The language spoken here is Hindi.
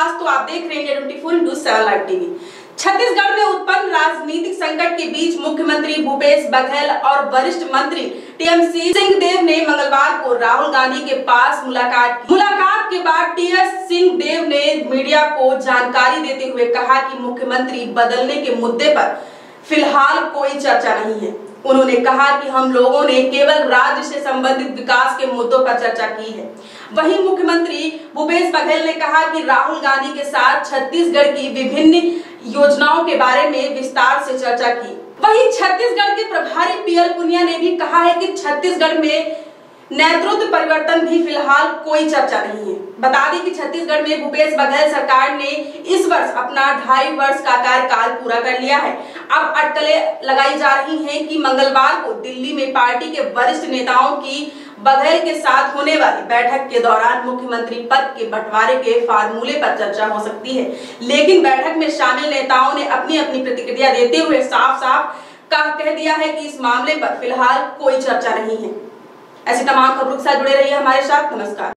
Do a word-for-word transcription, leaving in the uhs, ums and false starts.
विकास। तो आप देख रहे हैं twenty four into seven live TV. Chhattisgarh में उत्पन्न राजनीतिक संकट के बीच मुख्यमंत्री भूपेश बघेल और वरिष्ठ मंत्री टीएस सिंहदेव ने मंगलवार को राहुल गांधी के पास मुलाकात की। मुलाकात के बाद टीएस सिंहदेव ने मीडिया को जानकारी देते हुए कहा कि मुख्यमंत्री बदलने के मुद्दे पर फिलहाल कोई चर्चा नहीं है। उन्होंने कहा कि हम लोगों ने केवल राज्य से संबंधित विकास के मुद्दों पर चर्चा की है। वहीं मुख्यमंत्री भूपेश बघेल ने कहा कि राहुल गांधी के साथ छत्तीसगढ़ की विभिन्न योजनाओं के बारे में विस्तार से चर्चा की। वहीं छत्तीसगढ़ के प्रभारी पीएल पुनिया ने भी कहा है कि छत्तीसगढ़ में नेतृत्व परिवर्तन भी फिलहाल कोई चर्चा नहीं है। बता दें कि छत्तीसगढ़ में भूपेश बघेल सरकार ने इस वर्ष अपना ढाई वर्ष का कार्यकाल पूरा कर लिया है। अब अटकलें लगाई जा रही हैं कि मंगलवार को दिल्ली में पार्टी के वरिष्ठ नेताओं की बघेल के साथ होने वाली बैठक के दौरान मुख्यमंत्री पद के बंटवारे के फार्मूले पर चर्चा हो सकती है। लेकिन बैठक में शामिल नेताओं ने अपनी अपनी प्रतिक्रिया देते हुए साफ साफ कह दिया है कि इस मामले पर फिलहाल कोई चर्चा नहीं है। ऐसी तमाम खबरों के साथ जुड़े रहिए हमारे साथ। नमस्कार।